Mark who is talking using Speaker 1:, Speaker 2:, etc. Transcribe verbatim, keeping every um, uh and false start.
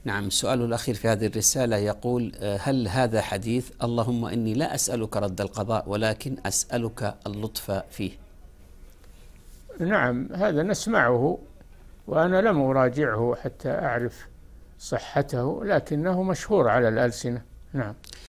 Speaker 1: نعم. السؤال الأخير في هذه الرسالة يقول: هل هذا حديث اللهم إني لا أسألك رد القضاء ولكن أسألك اللطف فيه؟
Speaker 2: نعم، هذا نسمعه وأنا لم أراجعه حتى أعرف صحته، لكنه مشهور على الألسنة. نعم.